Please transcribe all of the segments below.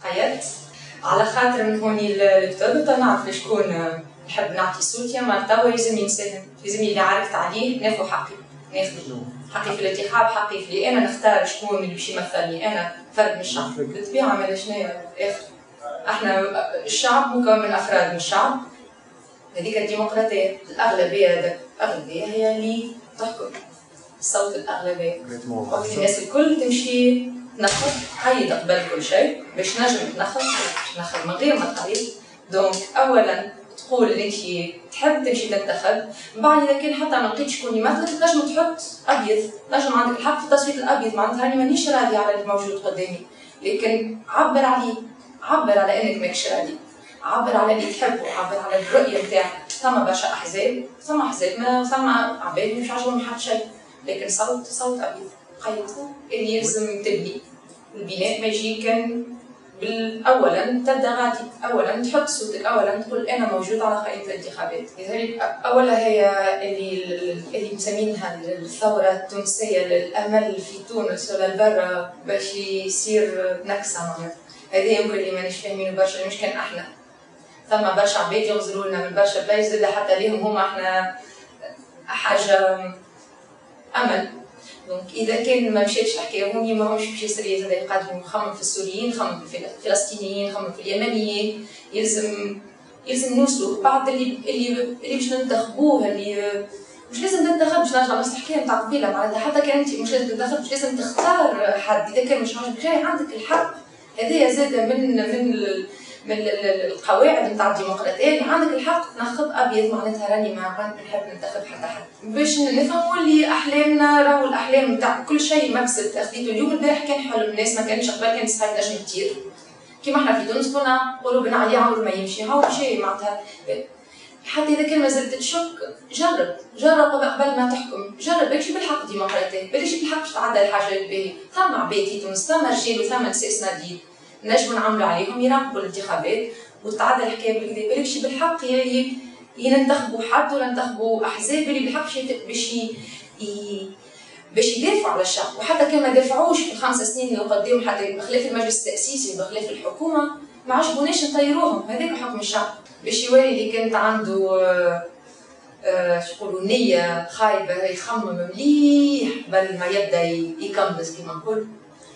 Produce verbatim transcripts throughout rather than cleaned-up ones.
قيدت على خاطر من هوني الكتاب نعرف لشكون نحب نعطي صوتي، اما توا لازم ينساهم، لازم اللي عرفت عليه ناخذ حقي، ناخذ حقي في الانتخاب، حقي في اللي انا نختار شكون اللي باش يمثلني، انا فرد من الشعب. بالطبيعه مالا شنو اخر احنا الشعب مكون من افراد من الشعب، هذيك الديمقراطيه، الاغلبيه هذاك الاغلبيه هي اللي تحكم، صوت الاغلبيه، وقت الناس الكل تمشي تنخب حيد قبل كل شيء باش نجم تنخب تنخب من غير ما تقريب. دونك اولا تقول اللي انت تحب تمشي تنتخب، من بعد اذا كان حتى ما لقيتش شكون يمثلك تنجم تحط ابيض، تنجم عندك الحق في التصويت الابيض، معناتها راني مانيش راضي على اللي موجود قدامي، لكن عبر عليه، عبر على انك ماكش راضي، عبر على اللي تحبه، عبر على الرؤيه نتاعك. ثم برشا احزاب، ثم احزاب ما ثم عباد مش عاجبهم حتى شيء، لكن صوت صوت ابيض قيد اللي يلزم تبني. البناء ما يجي كان اولا تبدا غادي، اولا تحط صوتك، اولا تقول انا موجود على قائمه الانتخابات. لذلك اولا هي اللي اللي مسمينها الثوره التونسيه للامل في تونس ولا البرة باش يصير نكسه معناتها. هذه يمكن اللي مانيش فاهمين برشا، مش كان احنا ثم برشا عباد يغزروا لنا من برشا بلايص زاد حتى ليهم هما احنا حاجه امل. دونك اذا كان ما مشاتش الحكايه هوني ماهوش باش يصير زاد يقدموا نخمم في السوريين، نخمم في الفلسطينيين، نخمم في اليمنيين، يلزم يلزم نوصلوا بعد اللي اللي اللي باش ننتخبوه، اللي مش لازم تنتخب باش نرجع نفس الحكايه نتاع قبيله، معناتها حتى كان انت مش لازم تنتخب مش لازم تختار حد، اذا كان مش عاجبك جاي عندك الحق. هذه زاده من من من القواعد نتاع الديمقراطيه اللي عندك الحق تنخب ابيض، معناتها راني ما نحب ننتخب حتى حد باش نفهموا اللي احلامنا راهو الاحلام نتاع كل شيء مكسب تاخذيته. اليوم البارح كان حلم الناس ما كانش قبل، كان صحيح نجم كثير كيما احنا في تونس كنا قلوبنا عليه عمر ما يمشي، هاو مشي معناتها. حتى اذا كان مازلت تشك جرب جرب قبل ما تحكم، جرب بلشي بالحق ديمقراطيه، بلشي بالحق باش تعدل الحاجات باهيه. ثم عباد في تونس، ثم رجال وثم نساء صناديد نجموا نعملوا عليهم يراقبوا الانتخابات وتعدل الحكايه بالكدا. بلشي بالحق ينتخبوا حد ولا ينتخبوا احزاب اللي بالحق باش باش يدافعوا على الشعب، وحتى كان ما دافعوش في الخمس سنين اللي قدام، حتى بخلاف المجلس التاسيسي بخلاف الحكومه ما عجبوناش نطيروهم، هذاك حكم الشعب. باش يولي اللي كانت عنده شقولوا نيه خايبه يخمم مليح قبل ما يبدا يكمبس كيما نقول.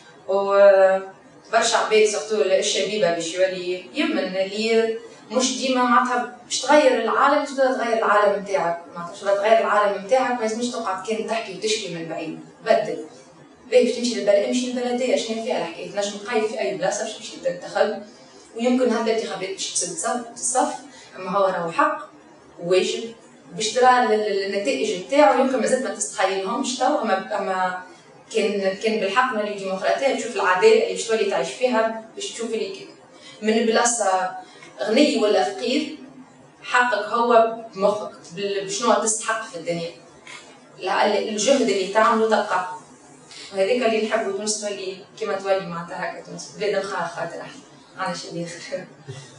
وبرشا عباد سورتو الشبيبه باش يولي يمن اللي مش ديما معناتها باش تغير العالم، باش تغير العالم نتاعك، معناتها باش تغير العالم نتاعك ما لازمش تقعد كان تحكي وتشكي من بعيد، بدل باش تمشي للبلد امشي للبلديه شنو فيها الحكايه، تنجم تقيد في اي بلاصه باش تمشي تنتخب، ويمكن هذا الانتخابات باش تسد الصف، اما هو راهو حق وواجب باش ترى النتائج نتاعو يمكن مازال ما تتخيلهمش تو، اما اما كان كان بالحق من الديمقراطيه تشوف العداله اللي باش تولي تعيش فيها، باش تشوف اللي من بلاصه غني ولا فقير حقك هو بمخك بشنو تستحق في الدنيا، الجهد اللي تعمله تلقاه. وهذيك اللي نحبوا تونس تولي كيما تولي معناتها هكا تونس بلاد الخير، خاطر احنا عندنا شي اخر